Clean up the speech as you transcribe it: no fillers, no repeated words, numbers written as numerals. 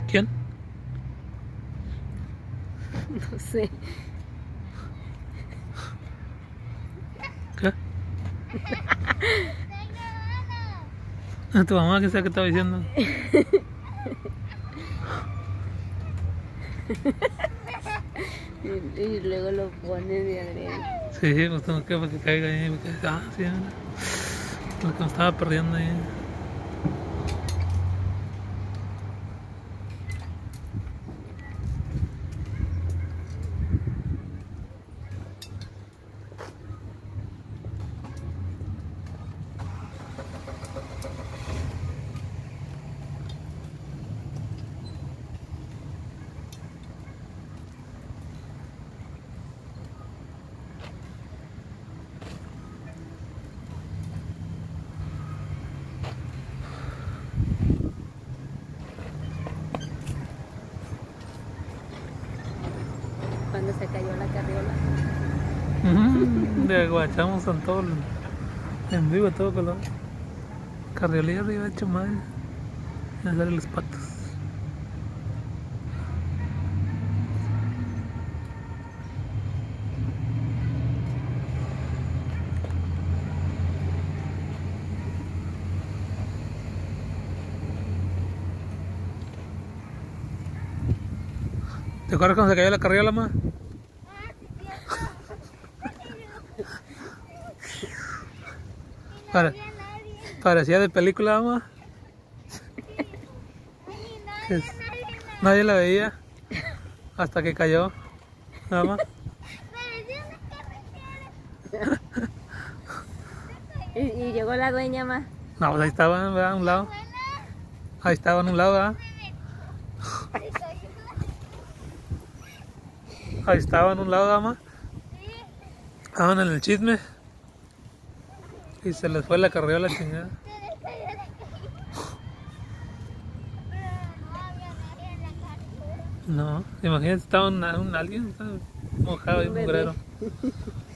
¿Quién? No sé. ¿Qué? ¿Tu mamá qué sea que estaba diciendo? Y luego lo pone de adrede. Sí, pues tengo que para que caiga ahí. Porque, sí, mira. Lo que me estaba perdiendo ahí. Cuando se cayó la carriola. De guachamos en todo, en vivo, todo color. Carriolilla arriba, hecho madre. Me salen los patos. ¿Te acuerdas cuando se cayó la carriola, ma? Parecía de película, ma. Nadie la veía hasta que cayó, nada más. Y llegó la dueña más. No, pues ahí estaban, ¿verdad? A un lado. Ahí estaban a un lado, ¿verdad? Ahí estaban a un lado, nada más. Estaban en el chisme. Y se les fue la carriola chingada. No, imagínate, estaba alguien mojado y mugrero.